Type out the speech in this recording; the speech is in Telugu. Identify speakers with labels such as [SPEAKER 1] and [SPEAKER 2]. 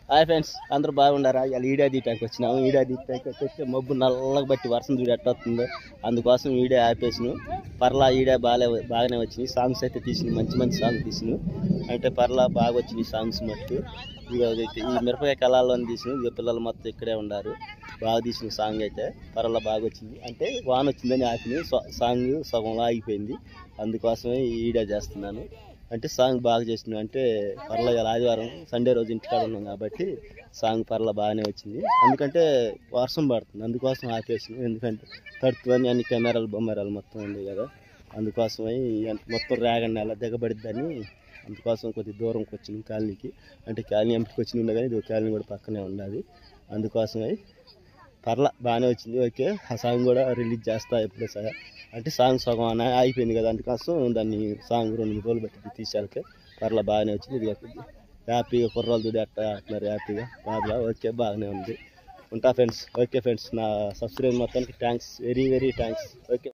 [SPEAKER 1] హాయ్ ఫ్రెండ్స్, అందరూ బాగుండారా? ఇలా ఈడియా తీయటానికి వచ్చినాము. ఈడియా తీయటానికి వచ్చేస్తే మబ్బు నల్లగా బట్టి వర్షం చూడు ఎట్ట వస్తుందో, అందుకోసం ఈడియా ఆపేసిను. పర్లా ఈడియా బాగానే వచ్చినాయి. సాంగ్స్ అయితే తీసినాయి, మంచి మంచి సాంగ్ తీసినాయి. అంటే పర్లా బాగా వచ్చినాయి సాంగ్స్ మట్టుకు. ఈ మిరపకాయ కళాల్లో తీసినాయి. ఇక పిల్లలు మొత్తం ఇక్కడే ఉన్నారు. బాగా తీసిన సాంగ్ అయితే పర్లా బాగా వచ్చింది. అంటే వాన వచ్చిందని ఆపినాయి, సాంగ్ సగంలో ఆగిపోయింది. అందుకోసమే ఈడియా చేస్తున్నాను. అంటే సాంగ్ బాగా చేసినావు అంటే పర్లా ఆదివారం సండే రోజు ఇంటికాడ ఉన్నాం కాబట్టి సాంగ్ పర్లా బాగానే వచ్చింది. ఎందుకంటే వర్షం పడుతుంది, అందుకోసం ఆపేసినాం. ఎందుకంటే తడుతుందని అన్ని కెమెరాలు బొమ్మెరాలు మొత్తం ఉంది కదా, అందుకోసమై మొత్తం రేగండి అలా దిగబడిద్దని అందుకోసం కొద్ది దూరంకి వచ్చింది కాలనీకి. అంటే కాలనీ ఎంపికి వచ్చి ఉండే కానీ ఇది కాలనీ కూడా పక్కనే ఉన్నది. అందుకోసమై పర్లా బాగానే వచ్చింది. ఓకే, ఆ సాంగ్ కూడా రిలీజ్ చేస్తా ఎప్పుడే సార్. అంటే సాంగ్ సగం అయిపోయింది కదా, అందుకోసం దాన్ని సాంగ్ 2-3 రోజులు బట్టి తీసేళ్ళకే పర్లా బాగానే వచ్చింది. ఇది హ్యాపీగా కుర్రాలు దుడి అట్లా ఆడుతున్నారు హ్యాపీగా బాగా. ఓకే, బాగానే ఉంది. ఉంటా ఫ్రెండ్స్. ఓకే ఫ్రెండ్స్, నా సబ్స్క్రైబ్ మొత్తానికి thanks, very very thanks. Okay.